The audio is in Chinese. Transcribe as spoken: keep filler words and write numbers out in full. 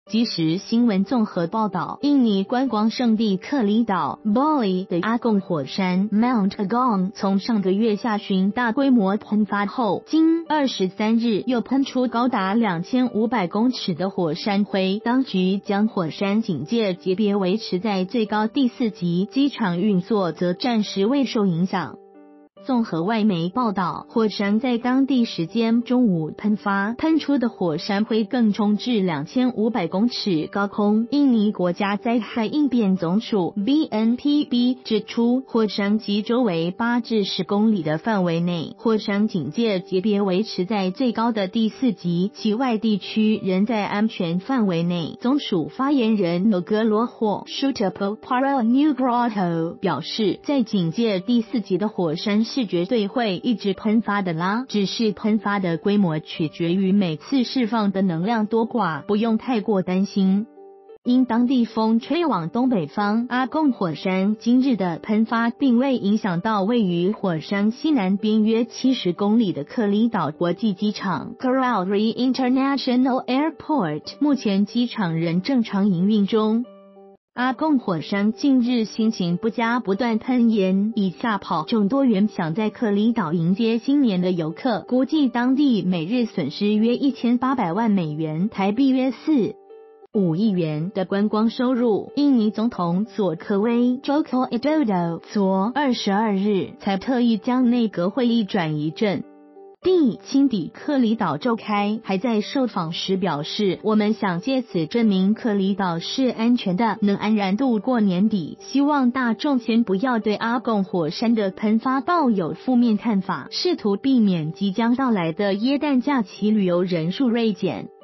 即时新闻综合报道，印尼观光胜地克里岛 Bali 的阿贡火山 Mount Agung 从上个月下旬大规模喷发后，经二十三日又喷出高达两千五百公尺的火山灰，当局将火山警戒级别维持在最高第四级，机场运作则暂时未受影响。综合外媒报道，火山在当地时间中午喷发，喷出的火山灰更冲至两千五百公尺高空。印尼国家灾害应变总署 B N P B 指出，火山及周围八至十公里的范围内，火山警戒级别维持在最高的第四级，其外地区仍在安全范围内。总署发言人 Nugroho Sutopo Purwo Nugroho 表示，在警戒第四级的火山是绝对会一直喷发的啦，只是喷发的规模取决于每次释放的能量多寡，不用太过担心。因当地风吹往东北方，阿贡火山今日的喷发并未影响到位于火山西南边约七十公里的克里岛国际机场 Karauri International Airport， 目前机场仍正常营运中。阿贡火山近日心情不佳，不断喷烟，已吓跑众多原想在克里岛迎接新年的游客，估计当地每日损失约一千八百万美元，台币约四五亿元的观光收入。印尼总统佐科威 Joko Widodo 昨二十二日才特意将内阁会议转移阵地亲抵克里岛召开，还在受访时表示，我们想借此证明克里岛是安全的，能安然度过年底，希望大众先不要对阿贡火山的喷发抱有负面看法，试图避免即将到来的耶诞假期旅游人数锐减。